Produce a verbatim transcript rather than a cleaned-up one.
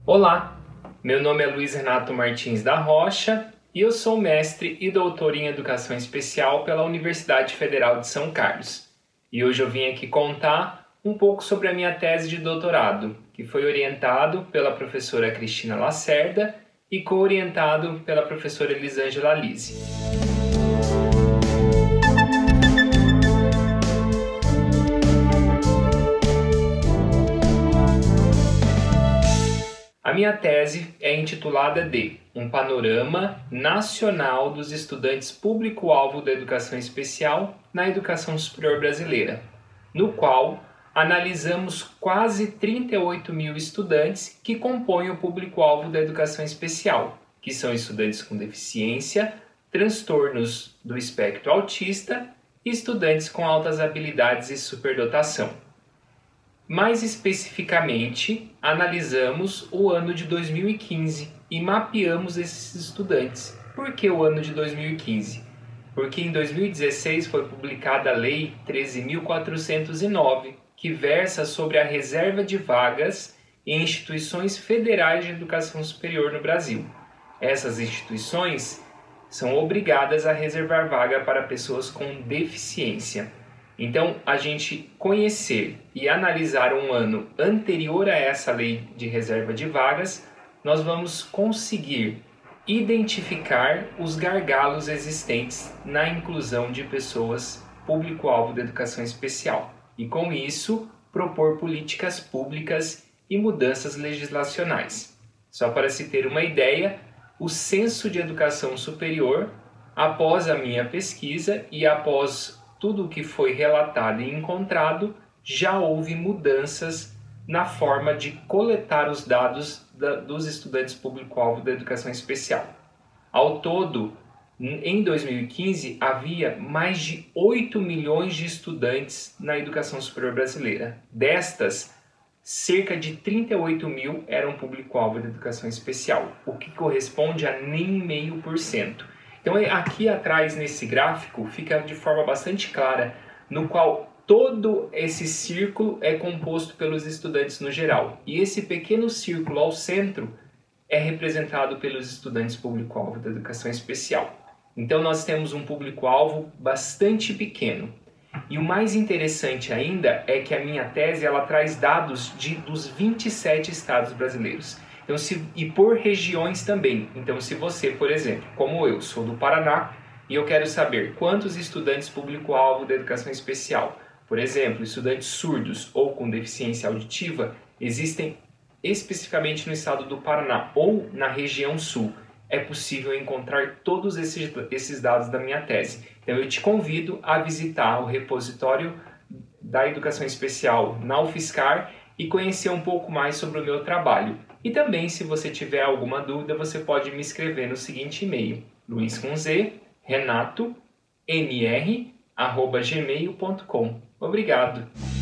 Olá, meu nome é Luiz Renato Martins da Rocha e eu sou mestre e doutor em Educação Especial pela Universidade Federal de São Carlos. E hoje eu vim aqui contar um pouco sobre a minha tese de doutorado, que foi orientado pela professora Cristina Lacerda e co-orientado pela professora Elisângela Lise. A minha tese é intitulada de Um Panorama Nacional dos Estudantes Público-Alvo da Educação Especial na Educação Superior Brasileira, no qual analisamos quase trinta e oito mil estudantes que compõem o público-alvo da educação especial, que são estudantes com deficiência, transtornos do espectro autista e estudantes com altas habilidades e superdotação. Mais especificamente, analisamos o ano de dois mil e quinze e mapeamos esses estudantes. Por que o ano de dois mil e quinze? Porque em dois mil e dezesseis foi publicada a Lei treze mil quatrocentos e nove, que versa sobre a reserva de vagas em instituições federais de educação superior no Brasil. Essas instituições são obrigadas a reservar vaga para pessoas com deficiência. Então, a gente conhecer e analisar um ano anterior a essa lei de reserva de vagas, nós vamos conseguir identificar os gargalos existentes na inclusão de pessoas público-alvo da educação especial e, com isso, propor políticas públicas e mudanças legislacionais. Só para se ter uma ideia, o Censo de Educação Superior, após a minha pesquisa e após tudo o que foi relatado e encontrado, já houve mudanças na forma de coletar os dados da, dos estudantes público-alvo da educação especial. Ao todo, em dois mil e quinze, havia mais de oito milhões de estudantes na educação superior brasileira. Destas, cerca de trinta e oito mil eram público-alvo da educação especial, o que corresponde a nem meio por cento. Então aqui atrás nesse gráfico fica de forma bastante clara, no qual todo esse círculo é composto pelos estudantes no geral. E esse pequeno círculo ao centro é representado pelos estudantes público-alvo da educação especial. Então nós temos um público-alvo bastante pequeno. E o mais interessante ainda é que a minha tese ela traz dados de, dos vinte e sete estados brasileiros. Então, se, e por regiões também. Então, se você, por exemplo, como eu, sou do Paraná e eu quero saber quantos estudantes público-alvo da educação especial, por exemplo, estudantes surdos ou com deficiência auditiva, existem especificamente no estado do Paraná ou na região sul, é possível encontrar todos esses, esses dados da minha tese. Então, eu te convido a visitar o repositório da educação especial na UFSCar e conhecer um pouco mais sobre o meu trabalho. E também, se você tiver alguma dúvida, você pode me escrever no seguinte e-mail, luiz com z, renato, m r, arroba gmail ponto com. Obrigado!